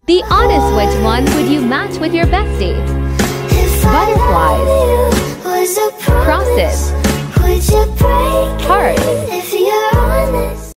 Be honest, which one would you match with your bestie? Butterflies, crosses, hearts,